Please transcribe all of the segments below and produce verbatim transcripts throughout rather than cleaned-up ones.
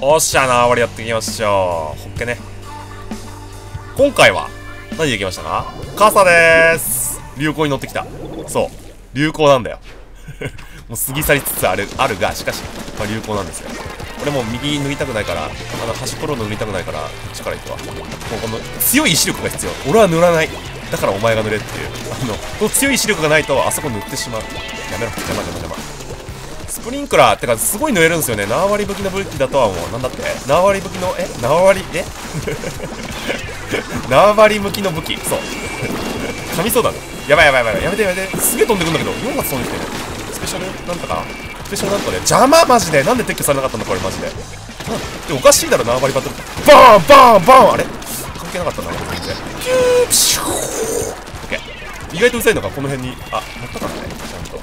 おっしゃ、縄張りやっていきましょう。ホッケね。今回は何できましたか？傘でーす。流行に乗ってきた。そう、流行なんだよ。もう過ぎ去りつつあるあるが、しかし、まあ、流行なんですよ。俺もう右塗りたくないから、あの端っこロード塗りたくないから、こっちから行くわ。もうこの強い意志力が必要。俺は塗らない。だからお前が塗れっていう。あの、この強い意志力がないと、あそこ塗ってしまう。やめろ。邪魔邪魔邪魔。スプリンクラーってか、すごい塗れるんですよね。縄張り武器の武器だとは思う。なんだって縄張り武器の、え縄張り、え縄張り向きの武器。そう。噛みそうだね。やばいやばいやばい。やめてやめて。すげえ飛んでくんだけど、よん発飛んできてる。スペシャルなんとかスペシャルなんとかで。邪魔マジで。なんで撤去されなかったんだこれマジで。でおかしいだろ、縄張りバトル。バーンバーンバーンあれ関係なかったんだな、全然。キュープシューオッケー。意外とうざいのがこの辺に。あ、乗ったからね、ちゃんと。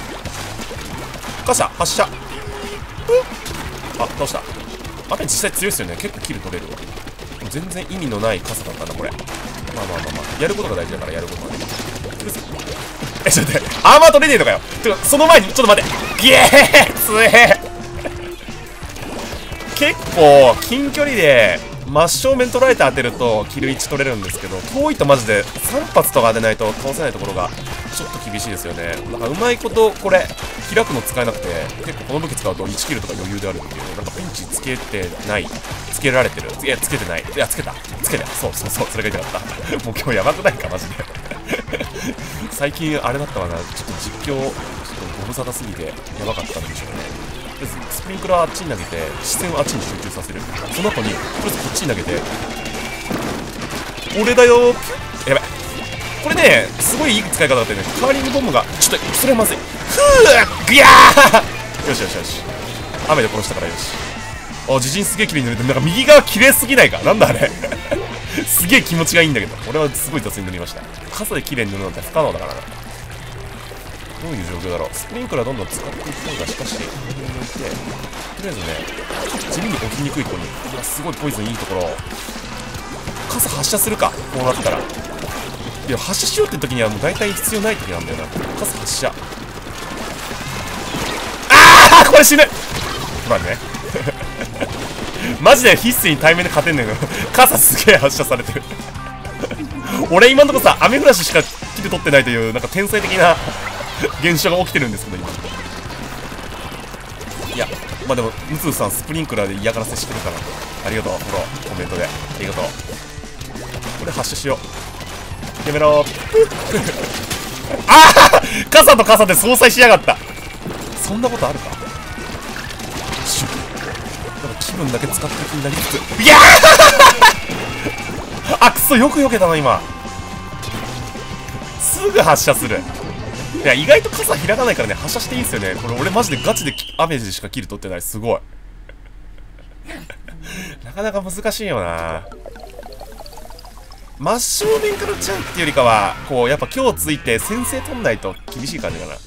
傘発射。あ、倒した。雨実際強いっすよね。結構キル取れるわ。全然意味のない傘だったなこれ。まあまあまあまあ、やることが大事だからやることがね。え、ちょっと待って、アーマー取れねえのかよ。てかその前にちょっと待って。ゲー強え。結構近距離で真正面取られて当てるとキルいち取れるんですけど、遠いとマジでさん発とか当てないと倒せないところがちょっと厳しいですよね。なんかうまいことこれ開くの使えなくて、結構この武器使うといちキルとか余裕であるっていう。なんかピンチつけてない、つけられてる。いやつけてない、いやつけたつけた。そうそうそう、それが言いたかった。もう今日やばくないかマジで。最近あれだったわな、ちょっと実況ちょっとご無沙汰すぎてやばかったんでしょうね。とりあえずスプリンクラーあっちに投げて視線をあっちに集中させる。その後にとりあえずこっちに投げて、俺だよー。やばい、これねすごいいい使い方だったよね。カーリングボムがちょっとそれはまずい。ふうぐやー。よしよしよし、雨で殺したからよし。あ、自陣すげえ綺麗に塗れてる。なんか右側綺麗すぎないか。なんだあれ。すげえ気持ちがいいんだけど、俺はすごい雑に塗りました。傘で綺麗に塗るなんて不可能だからな。どういう状況だろう。スプリンクラーどんどん使っていく方が、しかし、これに置いて、とりあえずね、地味に置きにくいところに、うわ、すごいポイズンいいところ。傘発射するか、こうなったら。いや、発射しようって時にはもう大体必要ない時なんだよな。傘発射。あーこれ死ぬ。まあね。マジで必須に対面で勝てんねんけど、傘すげえ発射されてる。俺今んとこさ、雨降らししかキル取ってないという、なんか天才的な現象が起きてるんですけど、今。いや、まあでも、ムツーさん、スプリンクラーで嫌がらせしてるから。ありがとう、フォロー、コメントで。ありがとう。これ発射しよう。やめろー。ああ傘と傘で相殺しやがった。そんなことあるか。シュッ。なんか気分だけ使ってる気になりつつ。いやーあ、くそ、よく避けたな、今。すぐ発射する。いや、意外と傘開かないからね、発射していいんすよね。これ俺マジでガチで雨でしかキル取ってない。すごい。なかなか難しいよな。真正面から撃っちゃうっていうよりかは、こう、やっぱ今日ついて先制取んないと厳しい感じかな。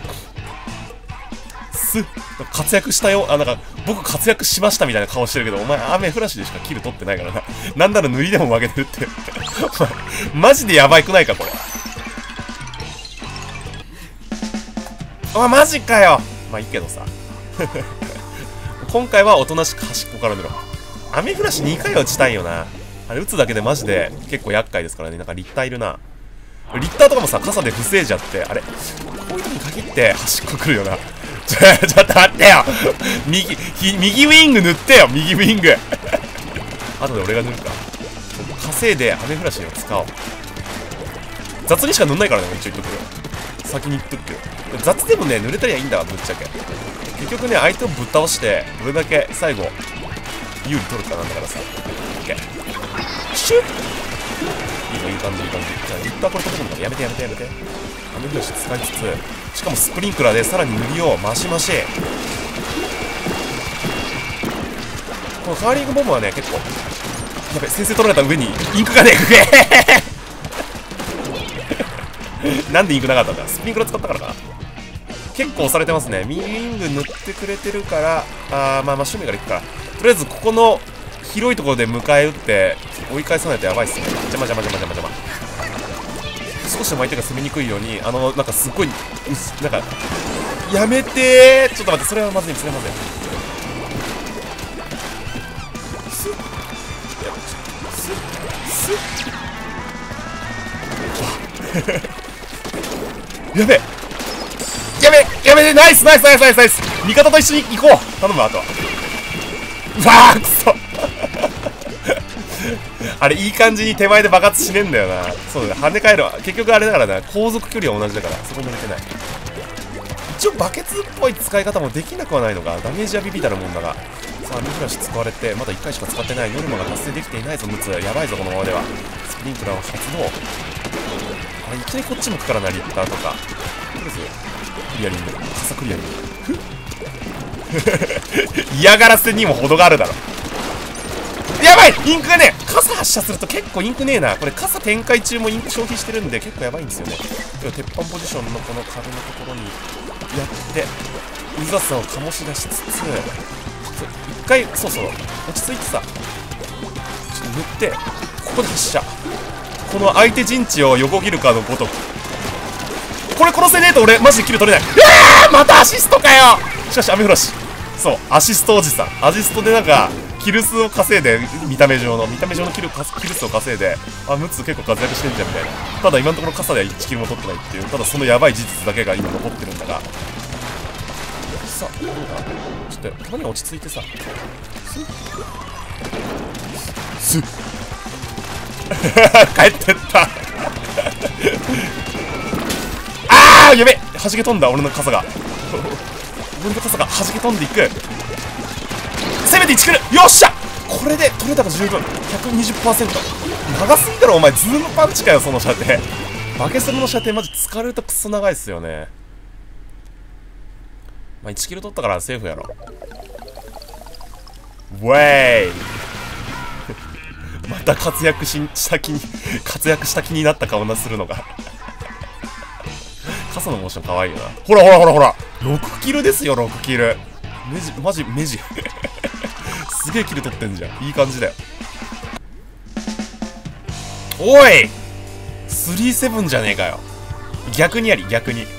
す活躍したよ。あ、なんか、僕活躍しましたみたいな顔してるけど、お前雨降らしでしかキル取ってないからな。なんなら塗りでも負けてるって。マジでやばいくないか、これ。あ、マジかよ。まあいいけどさ。今回はおとなしく端っこから塗ろう。雨降らしにかいは打ちたいよな。あれ打つだけでマジで結構厄介ですからね。なんかリッターいるな。リッターとかもさ、傘で防いじゃって、あれこういう時に限って端っこ来るよな。ちょ、ちょっと待ってよ。右、右ウィング塗ってよ、右ウィング。後で俺が塗るか。稼いで雨降らしを使おう。雑にしか塗んないからね、一応言っとくよ。先に言っとくけど。雑でもね、濡れたりはいいんだわ、ぶっちゃけ。結局ね、相手をぶっ倒して、どれだけ最後、有利取るかなんだからさ。オッケー。シュッいいの、いい感じ、いい感じ。じゃあ、リッターこれ飛ぶんだから、やめてやめてやめて。雨降らし使いつつ、しかもスプリンクラーでさらに塗りを増し増し。このカーリングボムはね、結構、やべ、先制取られた上にインクがね、くえなんでインクなかったんだ。スプリンクラー使ったからかな。結構押されてますね。右ウィング塗ってくれてるから、あー、まあ真正面から行くから。とりあえず、ここの広いところで迎え撃って、追い返さないとやばいっすね。邪魔邪魔邪魔邪魔邪魔。少しでも相手が攻めにくいように、あの、なんかすっごい、なんか、やめてー。ちょっと待って、それはまずい、それはまずい。 やべえやべえやべえナイスナイスナイスナイスナイス味方と一緒に行こう頼むわあとはうわーくそあれいい感じに手前で爆発しねえんだよな。そうだね跳ね返るわ結局あれだからな航続距離は同じだからそこに乗れてない。一応バケツっぽい使い方もできなくはないのか。ダメージはビビたるもんだがさあアメフラシ使われてまだいっかいしか使ってないノルマが達成できていないぞムツやばいぞこのままでは。スプリンクラーを発動あれいきなりこっち向くからなリッターとかどうですクリアリング傘クリアリング嫌がらせにも程があるだろ。やばいインクがね傘発射すると結構インクねえな。これ傘展開中もインク消費してるんで結構やばいんですよね。鉄板ポジションのこの壁のところにやってうざさを醸し出しつつ一回そうそう落ち着いてさちょっと塗ってここで発射この相手陣地を横切るかのごとくこれ殺せねえと俺マジでキル取れない。うわーまたアシストかよ。しかしアメフラシそうアシストおじさんアシストでなんかキル数を稼いで見た目上の見た目上のキル、キル数を稼いであムツ結構活躍してんじゃんみたいな。ただ今のところ傘ではいちキルも取ってないっていうただそのやばい事実だけが今残ってるんだがさあどうだちょっとたまには落ち着いてさスッスッ帰ってったあーやべ弾け飛んだ俺の傘が俺の傘が弾け飛んでいく。せめていちキルよっしゃこれで取れたら十分 ひゃくにじゅっパーセント 長すぎだろお前ズームパンチかよその射程バケスルの射程マジ疲れるとクソ長いっすよね。まあいちキル取ったからセーフやろウェイまた活躍しした気に活躍した気になった顔なするのが傘のモーションかわいいな。ほらほらほらほらろくキルですよろくキルメジマジメジすげえキル取ってんじゃんいい感じだよ。おいスリーセブンじゃねえかよ逆にやり逆に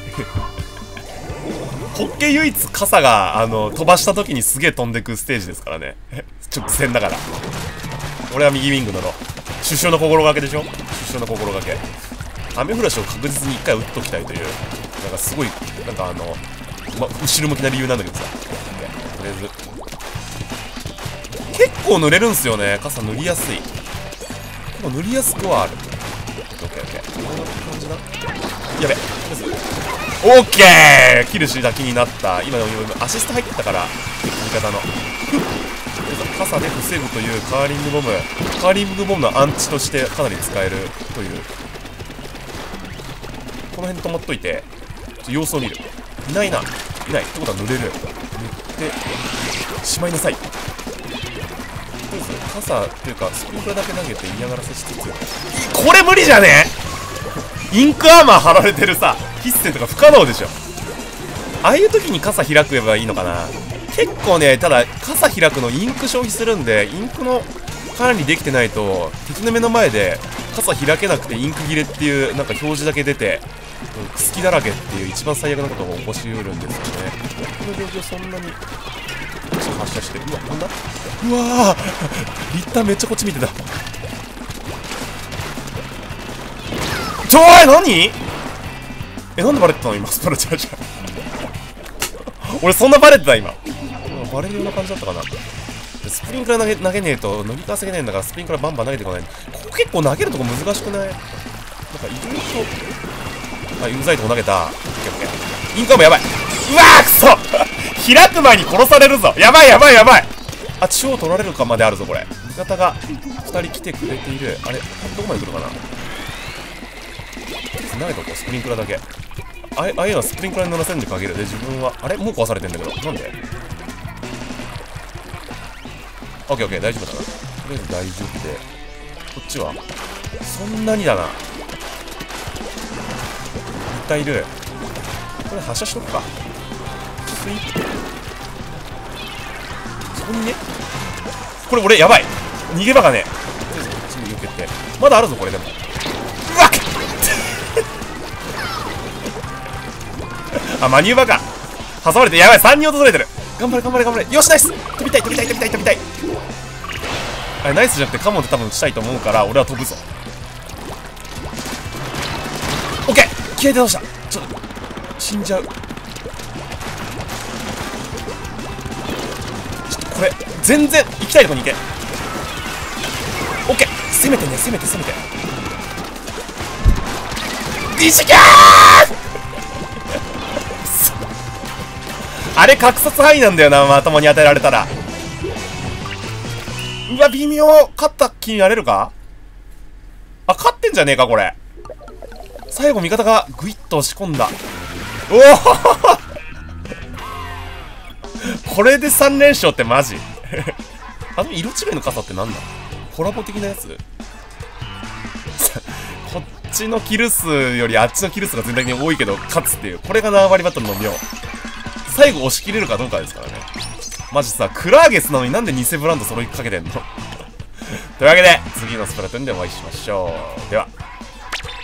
ホッケ唯一傘があの飛ばした時にすげえ飛んでくステージですからね直線だから俺は右ウィング乗ろう。出生の心がけでしょ出生の心がけアメフラシを確実に一回打っときたいというなんかすごいなんかあの、ま、後ろ向きな理由なんだけどさとりあえず結構塗れるんすよね傘塗りやすい結構塗りやすくはある。オッケーオッケーこんな感じだやべオッケーキルしだ気になった今でもアシスト入ってたから味方の傘で防ぐというカーリングボムカーリングボムのアンチとしてかなり使えるというこの辺止まっといてちょ様子を見るいないないないってことは塗れる塗ってしまいなさい。傘っていうかスプリンクラーだけ投げて嫌がらせしつつこれ無理じゃねえインクアーマー貼られてるさ必戦とか不可能でしょ。ああいう時に傘開けばいいのかな。結構ねただ傘開くのインク消費するんでインクの管理できてないと敵の目の前で傘開けなくてインク切れっていうなんか表示だけ出てくすきだらけっていう一番最悪なことが起こしうるんですよね。この状況そんなに発射してうわなんだうわーリッターめっちゃこっち見てた。ちょーい何えなんでバレてたの今スパルチャーじゃん俺そんなバレてた今バレるような感じだったかな。スプリンクラー投げ投げねえと乗りかせげねえんだからスプリンクラーバンバン投げてこない。ここ結構投げるとこ難しくないなんか意外とあうざいとこ投げた。オッケーオッケーインカムやばいうわーくそ開く前に殺されるぞやばいやばいやばいあ中央取られるかまであるぞこれ味方がふたり来てくれている。あれどこまで来るかな投げとこうスプリンクラーだけあああいうのはスプリンクラーに乗らせるに限るで自分はあれもう壊されてんだけどなんでオッケーオッケー大丈夫だなとりあえず大丈夫でこっちはそんなにだな絶対いるこれ発射しとくかスイッそこにねこれ俺やばい逃げ場がねとりあえずこっちに避けてまだあるぞこれでもうわっあマニューバーか挟まれてやばいさんにん訪れてる頑張れ頑張れ頑張れよしナイス飛びたい飛びたい飛びたい飛びたいあれナイスじゃなくてカモンって多分打ちたいと思うから俺は飛ぶぞ。オッケー、気合いで倒した。ちょっと死んじゃう。ちょっとこれ全然行きたいとこに行け。オッケー、攻めてね、攻めて攻めて。いじけーあれ格殺範囲なんだよな、まともに当てられたら。うわ、微妙。勝った気になれるか。あ、勝ってんじゃねえかこれ。最後味方がグイッと押し込んだ。おおこれでさん連勝ってマジあの色違いの傘ってなんだ。コラボ的なやつこっちのキル数よりあっちのキル数が全体的に多いけど勝つっていう、これが縄張りバトルの妙。最後押し切れるかどうかですからね。マジさ、クラーゲスなのになんで偽ブランド揃いかけてんのというわけで次のスプラトゥーンでお会いしましょう。では。